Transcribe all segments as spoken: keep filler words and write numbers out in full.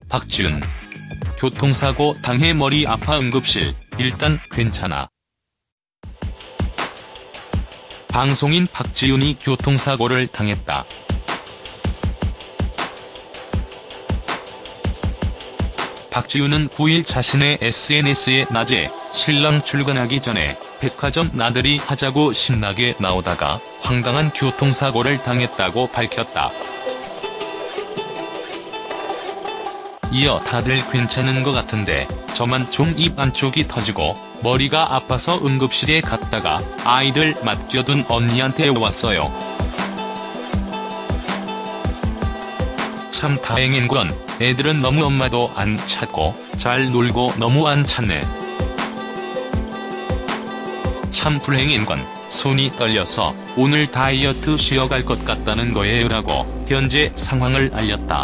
박지윤. 교통사고 당해 머리 아파 응급실, 일단 괜찮아. 방송인 박지윤이 교통사고를 당했다. 박지윤은 구 일 자신의 에스엔에스에 낮에 신랑 출근하기 전에 백화점 나들이 하자고 신나게 나오다가 황당한 교통사고를 당했다고 밝혔다. 이어 다들 괜찮은 것 같은데 저만 좀 입 안쪽이 터지고 머리가 아파서 응급실에 갔다가 아이들 맡겨둔 언니한테 왔어요. 참 다행인 건 애들은 너무 엄마도 안 찾고 잘 놀고 너무 안 찾네. 참 불행인 건 손이 떨려서 오늘 다이어트 쉬어갈 것 같다는 거예요 라고 현재 상황을 알렸다.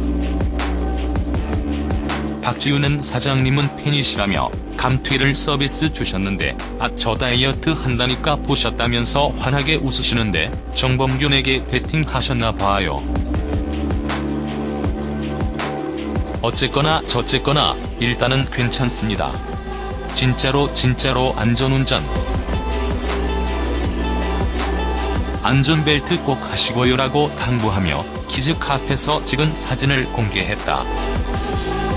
박지윤은 사장님은 팬이시라며 감튀를 서비스 주셨는데 아 저 다이어트 한다니까 보셨다면서 환하게 웃으시는데 정범균에게 베팅하셨나 봐요. 어쨌거나 저쨌거나 일단은 괜찮습니다. 진짜로 진짜로 안전운전. 안전벨트 꼭 하시고요 라고 당부하며 키즈카페에서 찍은 사진을 공개했다.